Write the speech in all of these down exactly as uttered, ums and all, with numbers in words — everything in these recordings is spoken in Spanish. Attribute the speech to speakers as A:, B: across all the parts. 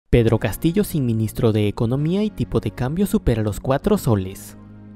A: Pedro Castillo sin ministro de Economía y tipo de cambio supera los cuatro soles.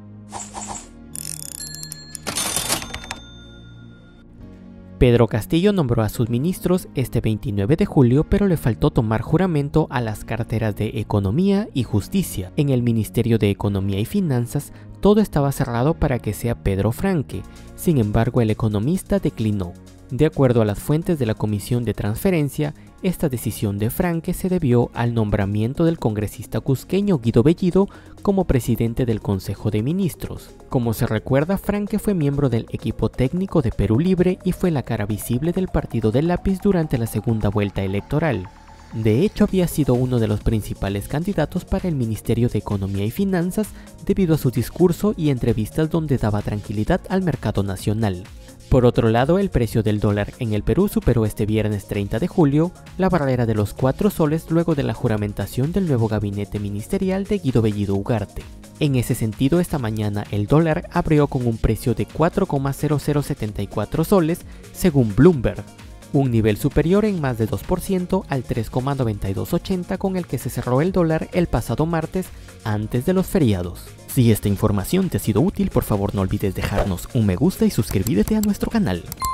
A: Pedro Castillo nombró a sus ministros este veintinueve de julio, pero le faltó tomar juramento a las carteras de Economía y Justicia. En el Ministerio de Economía y Finanzas, todo estaba cerrado para que sea Pedro Franque. Sin embargo, el economista declinó. De acuerdo a las fuentes de la Comisión de Transferencia, esta decisión de Franque se debió al nombramiento del congresista cusqueño Guido Bellido como presidente del Consejo de Ministros. Como se recuerda, Franque fue miembro del equipo técnico de Perú Libre y fue la cara visible del Partido del Lápiz durante la segunda vuelta electoral. De hecho, había sido uno de los principales candidatos para el Ministerio de Economía y Finanzas debido a su discurso y entrevistas donde daba tranquilidad al mercado nacional. Por otro lado, el precio del dólar en el Perú superó este viernes treinta de julio la barrera de los cuatro soles luego de la juramentación del nuevo gabinete ministerial de Guido Bellido Ugarte. En ese sentido, esta mañana el dólar abrió con un precio de cuatro coma cero cero setenta y cuatro soles según Bloomberg, un nivel superior en más de dos por ciento al tres coma noventa y dos ochenta con el que se cerró el dólar el pasado martes antes de los feriados. Si esta información te ha sido útil, por favor no olvides dejarnos un me gusta y suscribirte a nuestro canal.